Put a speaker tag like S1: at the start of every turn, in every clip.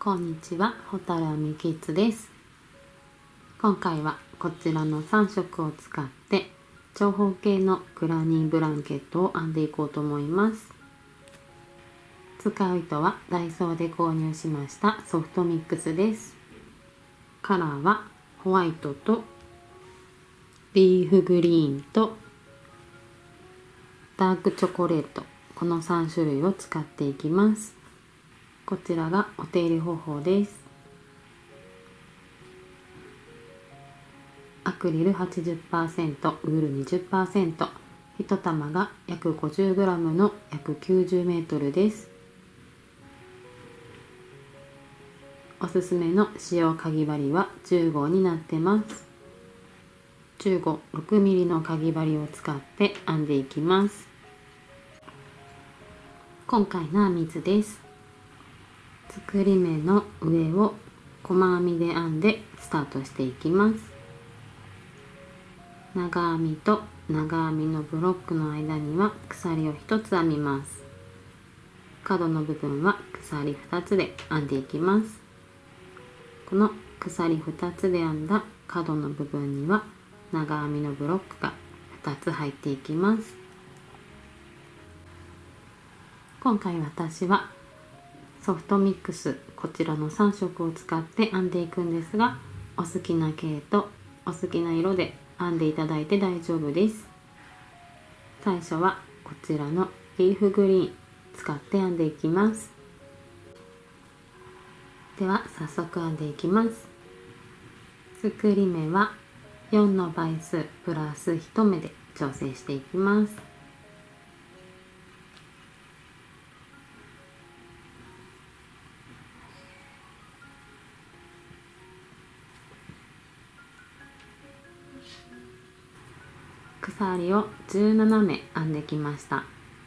S1: こんにちは、ホタルアミキッズです。今回はこちらの3色を使って長方形のグラニーブランケットを編んでいこうと思います。使う糸はダイソーで購入しましたソフトミックスです。カラーはホワイトとリーフグリーンとダークチョコレート、この3種類を使っていきます。こちらがお手入れ方法です。アクリル 80%、ウール 20%、1玉が約 50g の約 90m です。おすすめの使用かぎ針は10号になってます。15、6mm のかぎ針を使って編んでいきます。今回の編み図です。作り目の上を細編みで編んでスタートしていきます。長編みと長編みのブロックの間には鎖を1つ編みます。角の部分は鎖2つで編んでいきます。この鎖2つで編んだ角の部分には長編みのブロックが2つ入っていきます。今回私はソフトミックス、こちらの3色を使って編んでいくんですが、お好きな系とお好きな色で編んでいただいて大丈夫です。最初はこちらのリーフグリーン使って編んでいきます。では早速編んでいきます。作り目は4の倍数プラス1目で調整していきます。鎖を17目編んできました。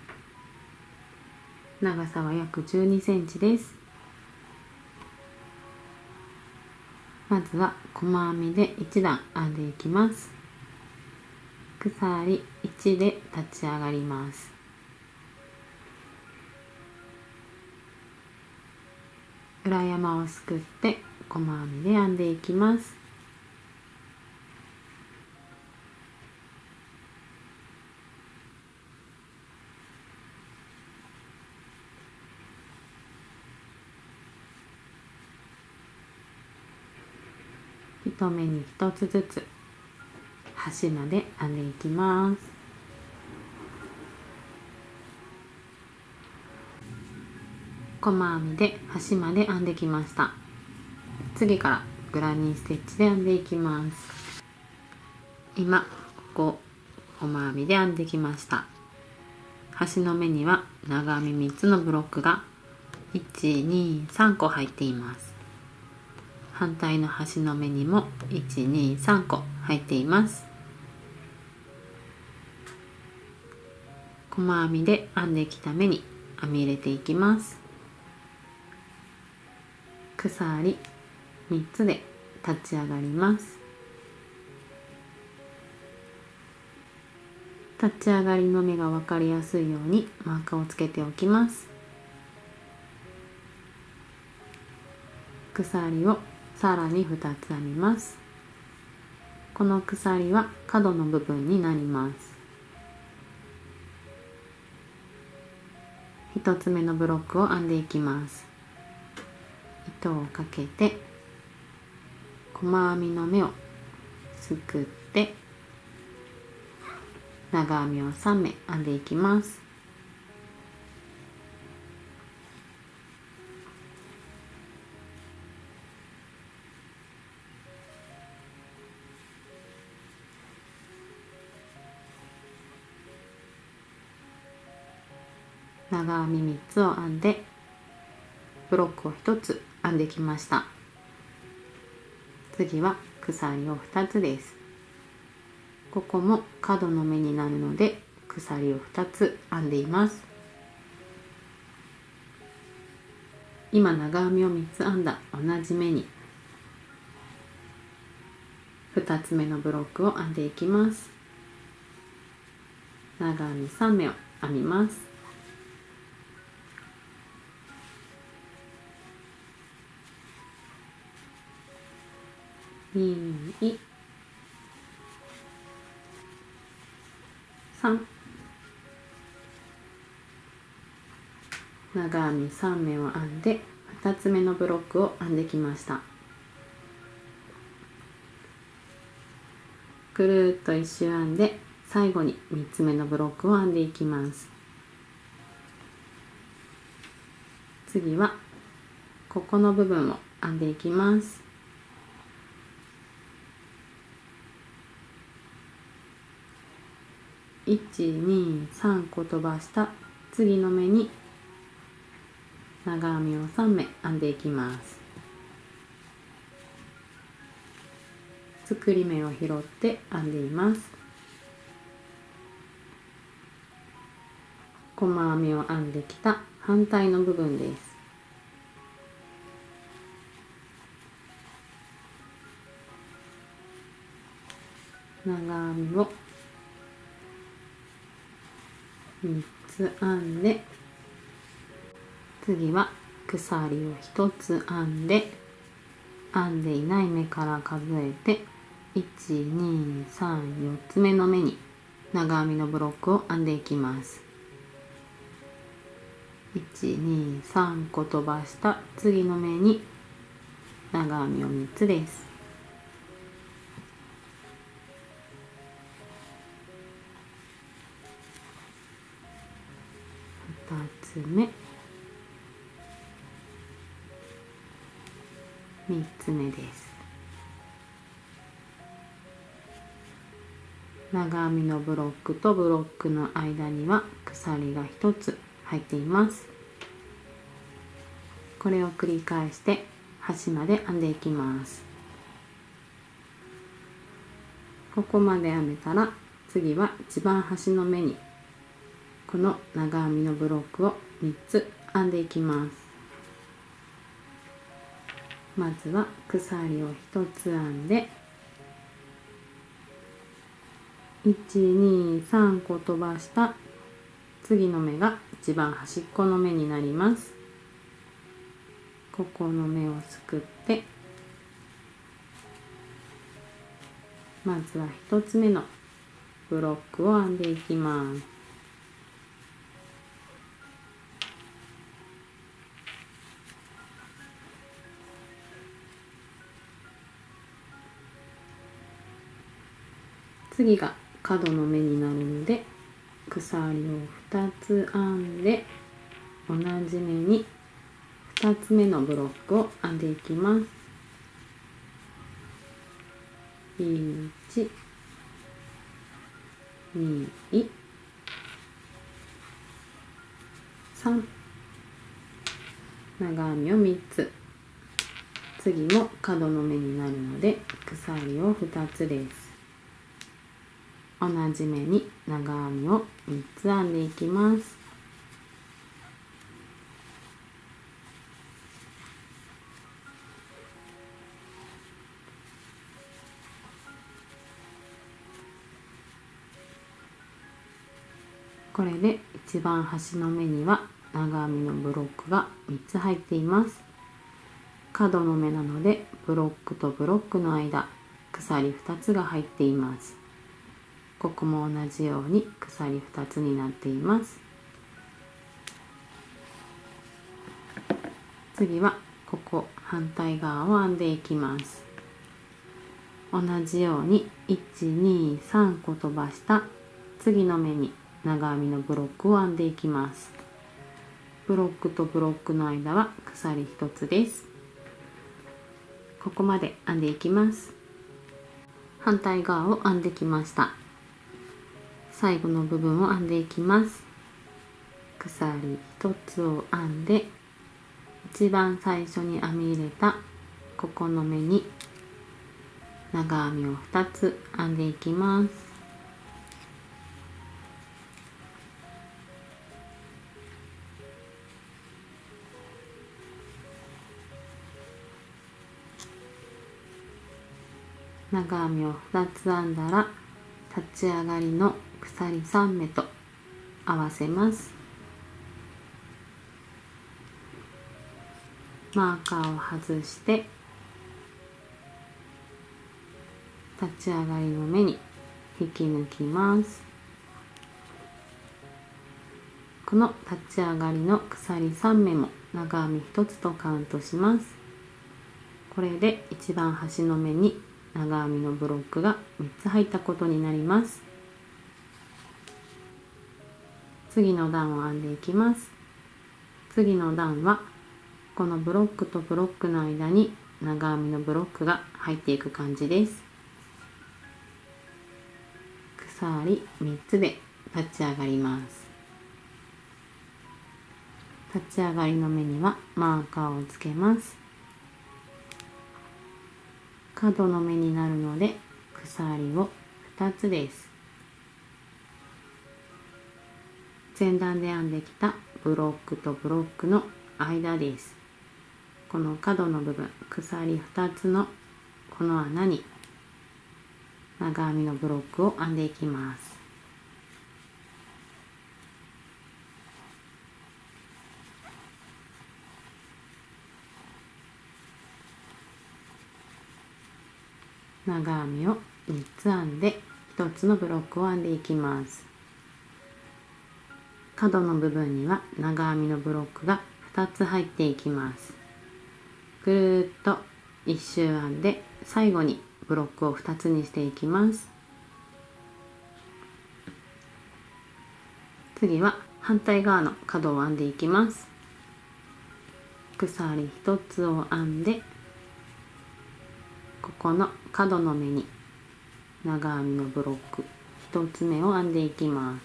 S1: 長さは約12センチです。まずは細編みで1段編んでいきます。鎖1で立ち上がります。裏山をすくって細編みで編んでいきます。1目に1つずつ端まで編んでいきます。細編みで端まで編んできました。次からグラニーステッチで編んでいきます。今ここ細編みで編んできました。端の目には長編み3つのブロックが1、2、3個入っています。反対の端の目にも1、2、3個入っています。細編みで編んできた目に編み入れていきます。鎖3つで立ち上がります。立ち上がりの目が分かりやすいようにマーカーをつけておきます。鎖をさらに2つ編みます。この鎖は角の部分になります。1つ目のブロックを編んでいきます。糸をかけて細編みの目をすくって長編みを3目編んでいきます。長編み3つを編んでブロックを1つ編んできました。次は鎖を2つです。ここも角の目になるので鎖を2つ編んでいます。今長編みを3つ編んだ同じ目に2つ目のブロックを編んでいきます。長編み3目を編みます。 2、3、長編み3目を編んで2つ目のブロックを編んできました。ぐるっと1周編んで最後に3つ目のブロックを編んでいきます。次はここの部分を編んでいきます。1、2、3個飛ばした次の目に長編みを3目編んでいきます。作り目を拾って編んでいます。細編みを編んできた反対の部分です。長編みを3つ編んで、次は鎖を1つ編んで、編んでいない目から数えて1、2、3、4つ目の目に長編みのブロックを編んでいきます。1、2、3個飛ばした次の目に長編みを3つです。2つ目、3つ目です。長編みのブロックとブロックの間には鎖が1つ入っています。これを繰り返して端まで編んでいきます。ここまで編めたら次は一番端の目にこの長編みのブロックを3つ編んでいきます。まずは鎖を1つ編んで1、2、3個飛ばした次の目が一番端っこの目になります。ここの目をすくってまずは1つ目のブロックを編んでいきます。次が角の目になるので鎖を2つ編んで同じ目に2つ目のブロックを編んでいきます。1、2、3、長編みを3つ、次も角の目になるので鎖を2つです。同じ目に長編みを3つ編んでいきます。これで一番端の目には長編みのブロックが3つ入っています。角の目なのでブロックとブロックの間、鎖2つが入っています。ここも同じように鎖2つになっています。次はここ反対側を編んでいきます。同じように1、2、3個飛ばした次の目に長編みのブロックを編んでいきます。ブロックとブロックの間は鎖1つです。ここまで編んでいきます。反対側を編んできました。最後の部分を編んでいきます。鎖1つを編んで一番最初に編み入れたここの目に長編みを2つ編んでいきます。長編みを2つ編んだら立ち上がりの鎖3目と合わせます。マーカーを外して立ち上がりの目に引き抜きます。この立ち上がりの鎖3目も長編み1つとカウントします。これで一番端の目に長編みのブロックが3つ入ったことになります。次の段を編んでいきます。次の段はこのブロックとブロックの間に長編みのブロックが入っていく感じです。鎖3つで立ち上がります。立ち上がりの目にはマーカーをつけます。角の目になるので鎖を2つです。前段で編んできたブロックとブロックの間です。この角の部分、鎖2つのこの穴に長編みのブロックを編んでいきます。長編みを3つ編んで1つのブロックを編んでいきます。角の部分には長編みのブロックが2つ入っていきます。ぐるっと1周編んで最後にブロックを2つにしていきます。次は反対側の角を編んでいきます。鎖1つを編んでここの角の目に長編みのブロック1つ目を編んでいきます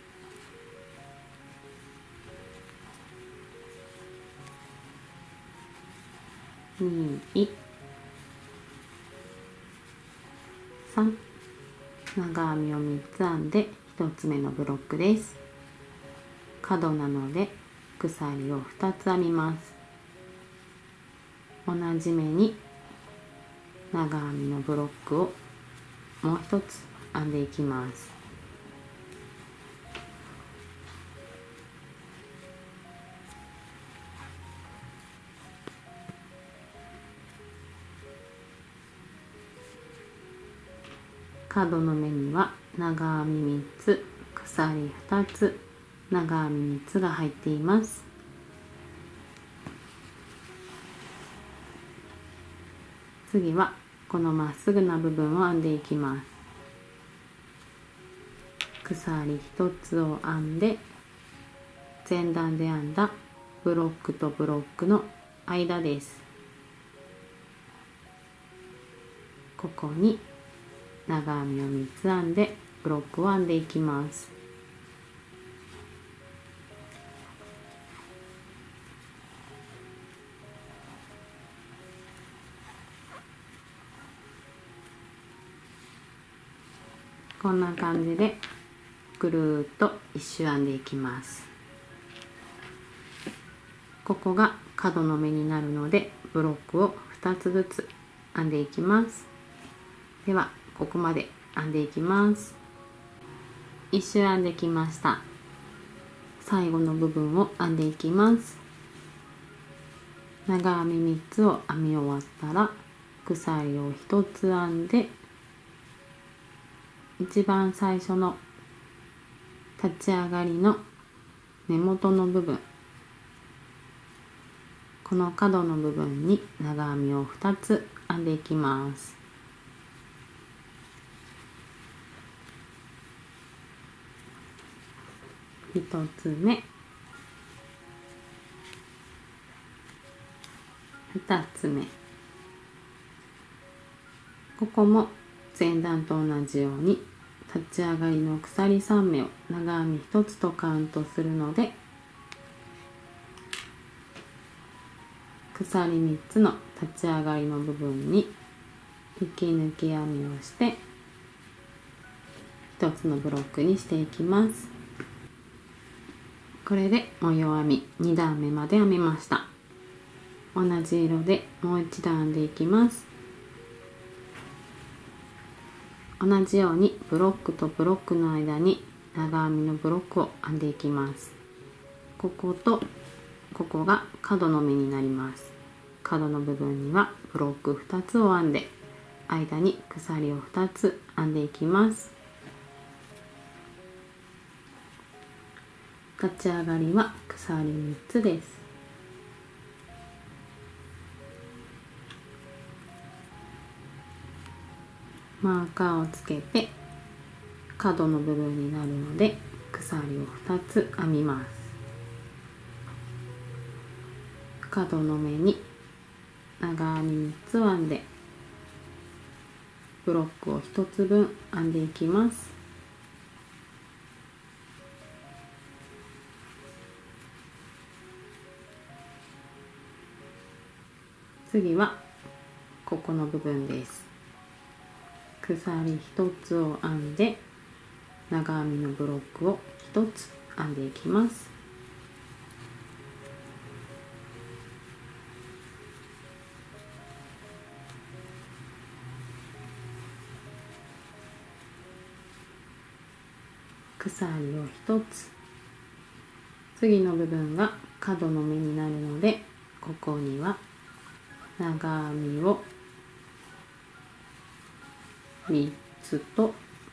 S1: 。2、3、長編みを3つ編んで1つ目のブロックです。角なので鎖を2つ編みます。同じ目に長編みのブロックをもう1つ編んでいきます。角の目には長編み3つ、鎖2つ、長編み3つが入っています。次はこのまっすぐな部分を編んでいきます。鎖1つを編んで前段で編んだブロックとブロックの間です。ここに長編みを3つ編んでブロックを編んでいきます。こんな感じでぐるーっと一周編んでいきます。ここが角の目になるのでブロックを2つずつ編んでいきます。ではここまで編んでいきます。一周編んできました。最後の部分を編んでいきます。長編み3つを編み終わったら鎖を1つ編んで一番最初の立ち上がりの根元の部分、この角の部分に長編みを2つ編んでいきます。1つ目、2つ目、ここも前段と同じように立ち上がりの鎖3目を長編み1つとカウントするので鎖3つの立ち上がりの部分に引き抜き編みをして1つのブロックにしていきます。これで模様編み2段目まで編めました。同じ色でもう一段編んでいきます。同じようにブロックとブロックの間に長編みのブロックを編んでいきます。こことここが角の目になります。角の部分にはブロック2つを編んで間に鎖を2つ編んでいきます。立ち上がりは鎖3つです。マーカーをつけて角の部分になるので鎖を2つ編みます。角の目に長編み3つを編んでブロックを1つ分編んでいきます。次はここの部分です。鎖1つを編んで長編みのブロックを1つ編んでいきます。鎖を1つ、次の部分が角の目になるのでここには長編みを3つと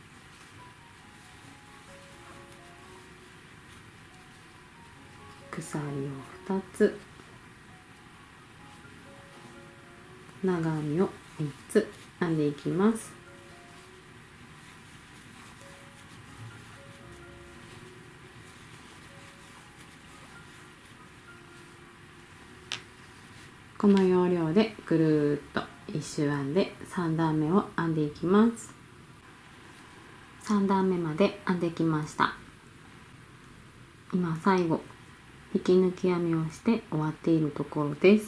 S1: 鎖を2つ、長編みを3つ編んでいきます。この要領でぐるーっと1周編んで3段目を編んでいきます。3段目まで編んできました。今最後引き抜き編みをして終わっているところです。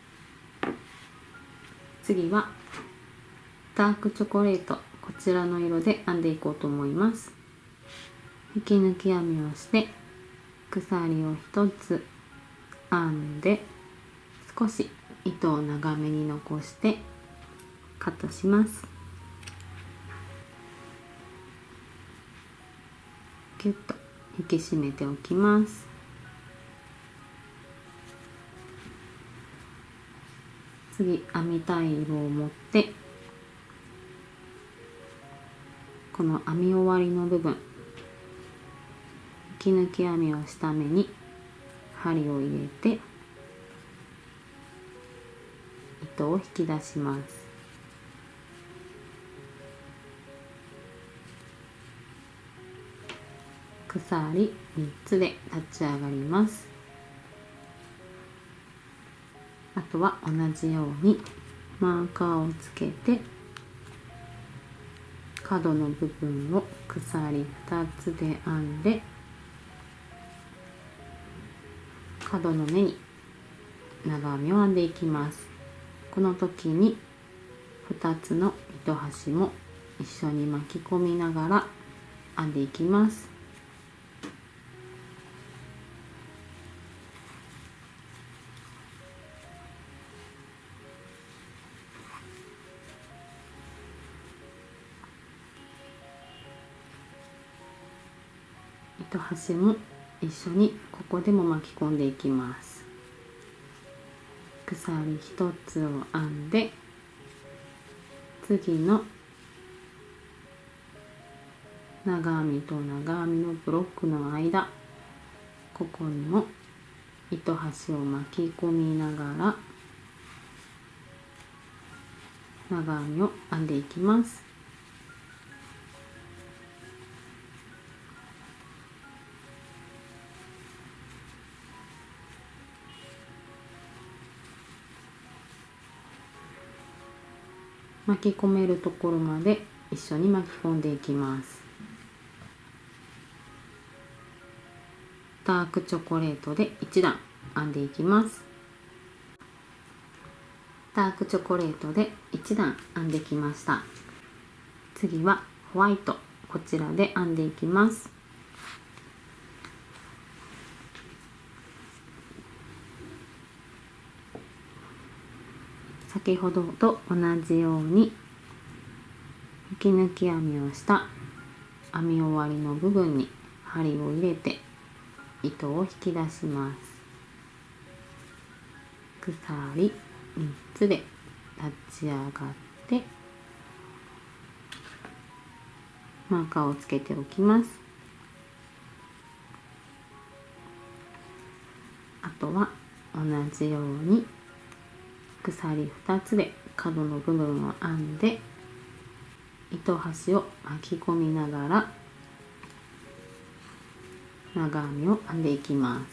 S1: 次はダークチョコレート、こちらの色で編んでいこうと思います。引き抜き編みをして鎖を1つ編んで少し糸を長めに残してカットします。ギュッと引き締めておきます。次編みたい色を持ってこの編み終わりの部分、引き抜き編みをした目に針を入れて糸を引き出します。鎖3つで立ち上がります。あとは同じようにマーカーをつけて角の部分を鎖2つで編んで角の目に長編みを編んでいきます。この時に2つの糸端も一緒に巻き込みながら編んでいきます。糸端も一緒にここでも巻き込んでいきます。鎖1つを編んで次の長編みと長編みのブロックの間、ここにも糸端を巻き込みながら長編みを編んでいきます。巻き込めるところまで一緒に巻き込んでいきます。ダークチョコレートで1段編んでいきます。ダークチョコレートで1段編んできました。次はホワイト、こちらで編んでいきます。先ほどと同じように引き抜き編みをした編み終わりの部分に針を入れて糸を引き出します。鎖3つで立ち上がってマーカーをつけておきます。あとは同じように鎖2つで角の部分を編んで、糸端を巻き込みながら長編みを編んでいきます。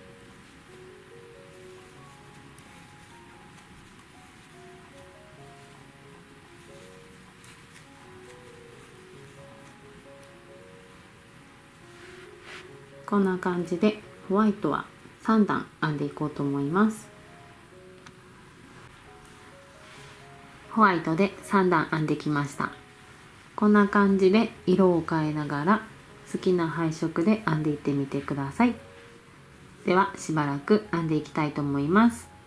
S1: こんな感じでホワイトは3段編んでいこうと思います。ホワイトで3段編んできました。こんな感じで色を変えながら好きな配色で編んでいってみてください。ではしばらく編んでいきたいと思います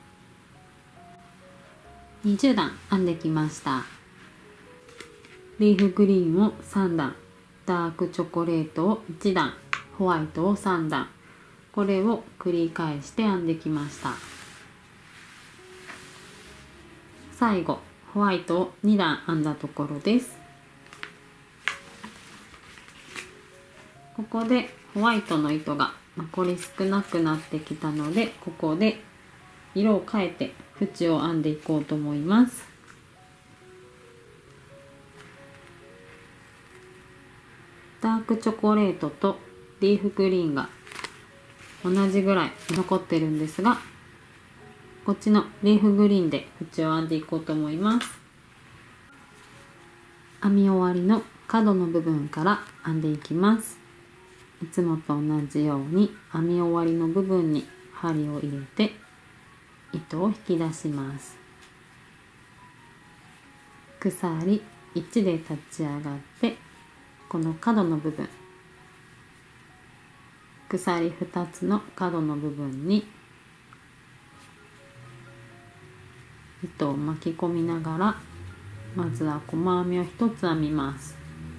S1: 。20段編んできました。リーフグリーンを3段、ダークチョコレートを1段、ホワイトを3段、これを繰り返して編んできました。最後ホワイトを2段編んだところです。ここでホワイトの糸が残り少なくなってきたので、ここで色を変えて縁を編んでいこうと思います。ダークチョコレートとリーフグリーンが同じぐらい残ってるんですが、こっちのリーフグリーンで縁を編んでいこうと思います。編み終わりの角の部分から編んでいきます。いつもと同じように編み終わりの部分に針を入れて糸を引き出します。鎖1で立ち上がって、この角の部分、鎖2つの角の部分に糸を巻き込みながら、まずは細編みを1つ編みます。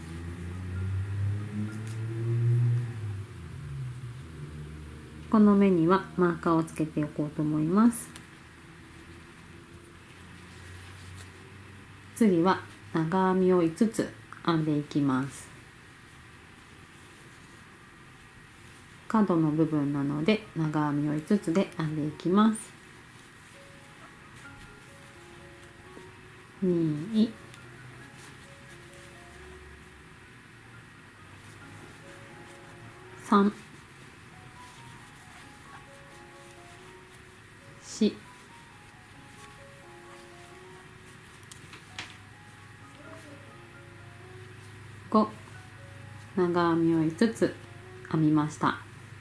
S1: この目にはマーカーをつけておこうと思います。次は長編みを5つ編んでいきます。角の部分なので長編みを5つで編んでいきます。2、3、4、5、長編みを5つ編みました。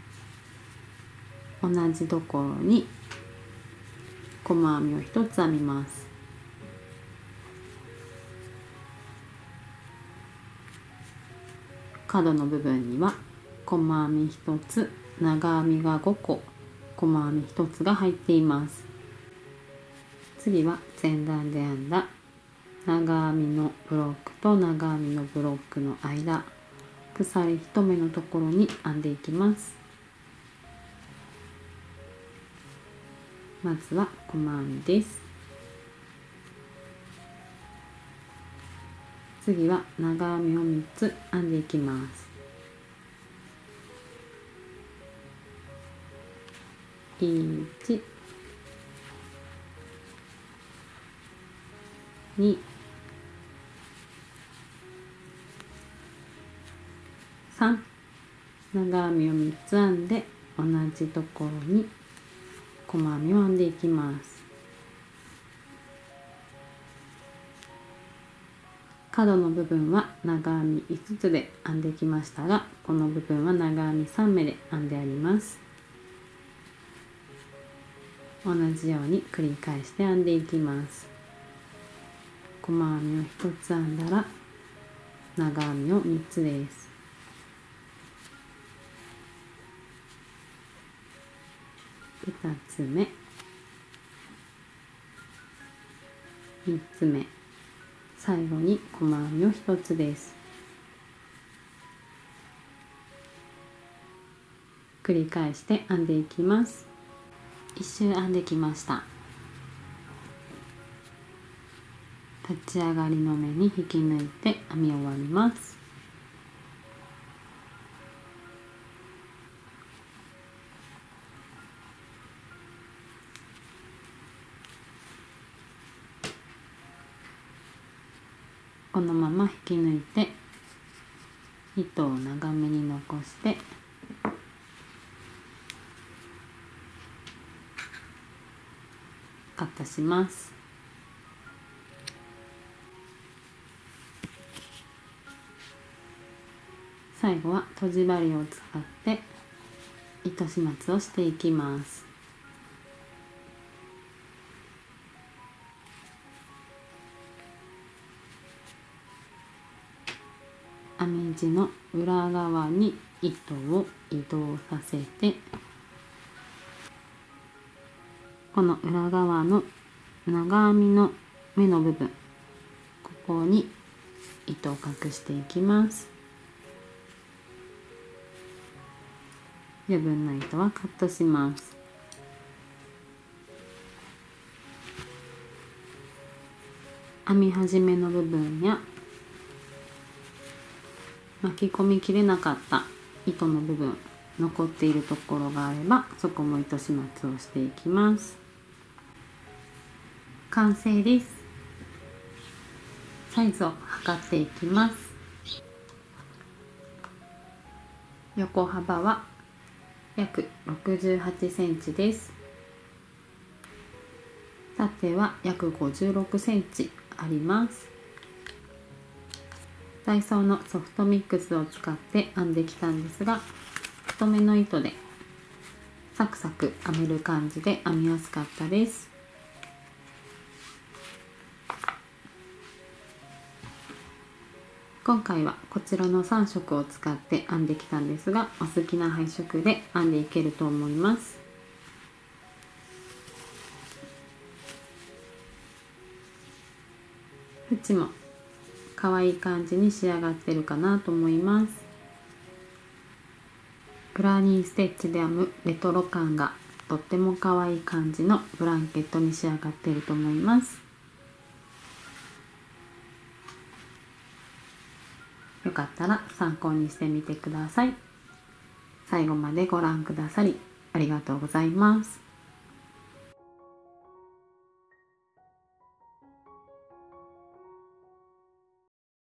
S1: 同じところに細編みを1つ編みます。角の部分には細編み1つ、長編みが5個、細編み1つが入っています。次は前段で編んだ長編みのブロックと長編みのブロックの間、鎖1目のところに編んでいきます。まずは細編みです。次は長編みを3つ編んでいきます。1、2、3、長編みを3つ編んで同じところに細編みを編んでいきます。角の部分は長編み5つで編んできましたが、この部分は長編み3目で編んであります。同じように繰り返して編んでいきます。細編みを1つ編んだら長編みを3つです。2つ目、3つ目、最後に細編みを1つです。繰り返して編んでいきます。1周編んできました。立ち上がりの目に引き抜いて編み終わります。 このまま引き抜いて糸を長めに残してカットします。最後はとじ針を使って糸始末をしていきます。編み地の裏側に糸を移動させて、この裏側の長編みの目の部分、ここに糸を隠していきます。余分な糸はカットします。編み始めの部分や巻き込みきれなかった糸の部分、残っているところがあればそこも糸始末をしていきます。完成です。サイズを測っていきます。横幅は約68センチです。縦は約56センチあります。ダイソーのソフトミックスを使って編んできたんですが、太めの糸でサクサク編める感じで編みやすかったです。今回はこちらの3色を使って編んできたんですが、お好きな配色で編んでいけると思います。縁も可愛い感じに仕上がってるかなと思います。グラニーステッチで編むレトロ感がとっても可愛い感じのブランケットに仕上がっていると思います。よかったら参考にしてみてください。最後までご覧くださりありがとうございます。